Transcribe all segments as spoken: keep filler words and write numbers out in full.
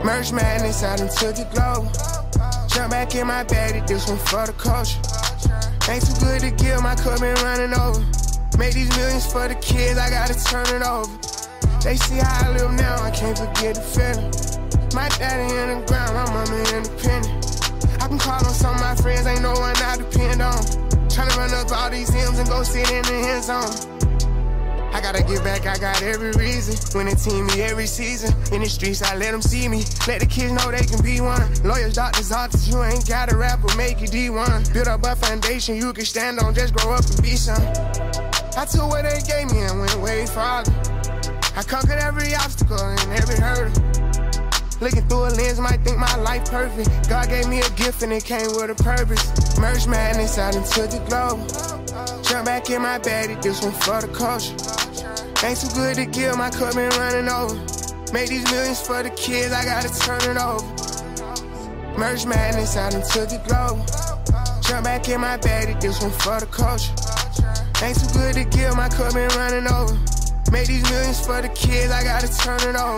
Merch madness out into the globe. Jump back in my bag, this one for the culture. Ain't too good to give, my cup been running over. Make these millions for the kids, I gotta turn it over. They see how I live now, I can't forget the feeling. My daddy in the ground, my mama independent. I can call on some of my friends, ain't no one I depend on. Tryna run up all these hymns and go sit in the end zone. I gotta get back, I got every reason. Winning team me every season. In the streets, I let them see me. Let the kids know they can be one. Lawyers, doctors, artists, you ain't gotta rap or make it D one. Build up a foundation you can stand on, just grow up and be some. I took what they gave me and went way farther. I conquered every obstacle and every hurdle. Looking through a lens, might think my life perfect. God gave me a gift and it came with a purpose. Merch madness out into the globe. Jump back in my bag, this one for the culture. Ain't too good to give, my cup been running over. Make these millions for the kids, I gotta turn it over. Merch madness out into the globe. Jump back in my bag, this one for the culture. Ain't too good to give, my cup been running over. Make these millions for the kids, I gotta turn it over.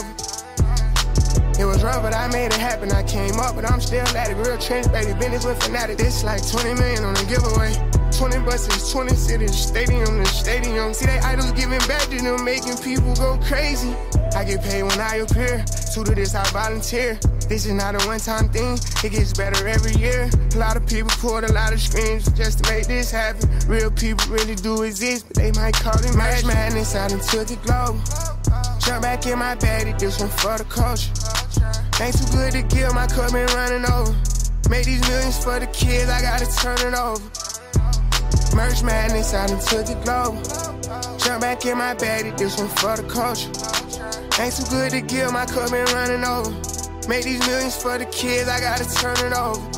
It was rough, but I made it happen. I came up, but I'm still at it. Real trench, baby, business with fanatic. This like twenty million on a giveaway. twenty buses, twenty cities, stadium to stadium. See they idols giving back to them, making people go crazy. I get paid when I appear. To do this, I volunteer. This is not a one-time thing, it gets better every year. A lot of people pulled a lot of screams just to make this happen. Real people really do exist, but they might call it magic. Madness out into the globe. Jump back in my bag, this one for the culture. Ain't too good to give, my cup been running over. Make these millions for the kids, I gotta turn it over. Merch madness out into the globe. Jump back in my bag, this one for the culture. Ain't too good to give, my cup been running over. Make these millions for the kids, I gotta turn it over.